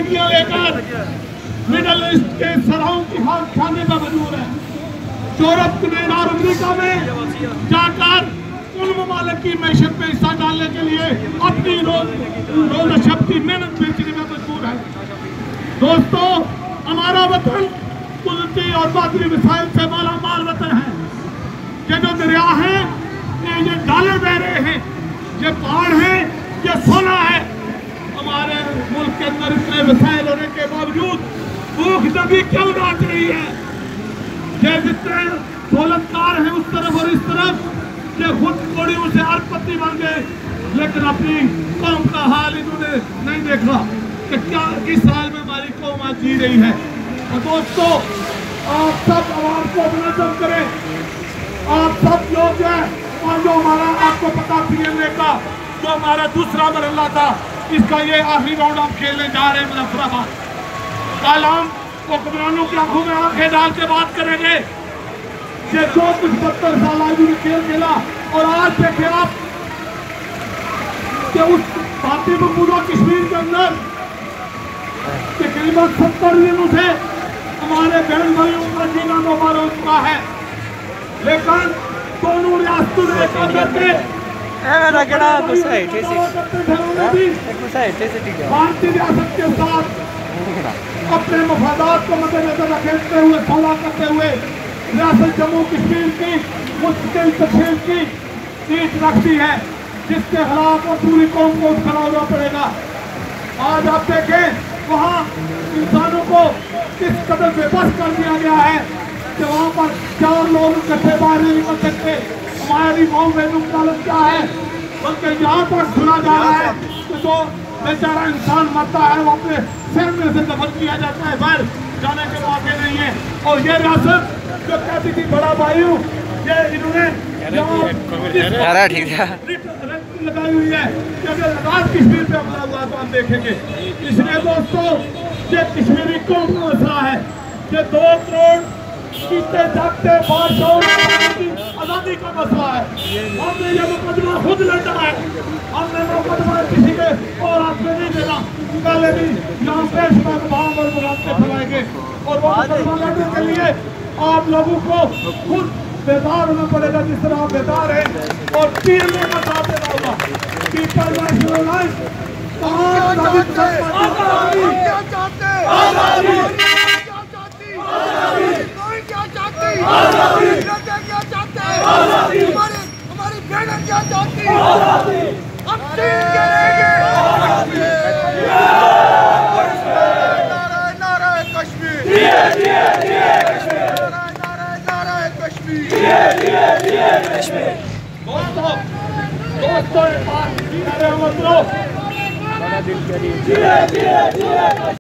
लेकर middle east के सराहों की हाथ खाने में मजबूर है। यूरोप में और अमेरिका में जाकर उन ममालिक की मैशत में हिस्सा डालने के लिए अपनी रोज शक्ति मेहनत बेचने में मजबूर है। दोस्तों, हमारा वतन कुदरती और मादरी मिसाइल से माला माल वतन है। ये जो दरिया है, ये डाले बह रहे हैं, ये पहाड़ है, ये सोना है। हमारे मुल्क के अंदर इतने मिसाइल होने के बावजूद भूख नदी क्यों नाच रही है? ये जितने दौलतकार हैं उस तरफ और इस तरफ, ये खुद कोड़ियों से अरबपति बन गए, लेकिन अपनी कौम का हाल इन्होंने नहीं देखा कि क्या किस हाल में हमारी कौम आज जी रही है। और दोस्तों, आप सब आवाम को मुनज़्ज़म करें, आप सब लोग जो है, और जो हमारा आपको पता पीएमए का जो हमारा दूसरा मरहला था, इसका ये आखिरी राउंड हम खेलने जा रहे हैं मुजफ्फराबाद। कल हम हुक्मरानों की आंखों में आंखें डाल के बात करेंगे। ये जो कुछ 72 साल आयु में खेल खेला, और आज देखे आप कि उस भारतीय पूर्व कश्मीर के अंदर तकरीबन 70 दिनों से हमारे बहन भाइयों का जीना मुबारक हो चुका है, लेकिन दोनों रियासतों ने भारतीय रियासत के साथ अपने मफादात को मद्देनजर रखते हुए सलाह करते हुए रियासत जम्मू कश्मीर की मुस्तकिल तफसील की सीट रखती है, जिसके खिलाफ और पूरी कौम को खड़ा होना पड़ेगा। आज आप देखें वहाँ इंसानों को किस कदर बेबस कर दिया गया है कि वहाँ पर 4 लोग इकट्ठे बाहर नहीं निकल सकते। हमारी कौम में हालत क्या है, बल्कि यहाँ तक सुना जा रहा है कि जो बेचारा इंसान मरता है वो अपने सिर में से दफन किया जाता है, बाहर जाने के मौके नहीं है। और ये रियासत जो कहती थी बड़ा भाई, ये इन्होंने लगाई हुई है कि अगर आजाद कश्मीर पे हमला हुआ तो हम देखेंगे। इसलिए दोस्तों, ये कश्मीरी कौम का मसला है। ये 2 करोड़ जीते जागते आजादी का मसला है। हमने ये मुकदमा खुद लड़ा है, हमने मुकदमा किसी के और हाथ में नहीं देना। पहले भी यहाँ पेश भाव और मुलाकातें फैलाएंगे, और वो मुकदमा लड़ने के लिए आप लोगों को खुद बेदार होना पड़ेगा, जिस तरह आप बेदार हैं, और पीएमए का साथ देना होगा। पीपल नेशनल लाइफ हमारी बहनें क्या चाहती है, हम नाराए कश्मीर, नाराए कश्मीर। दोस्तों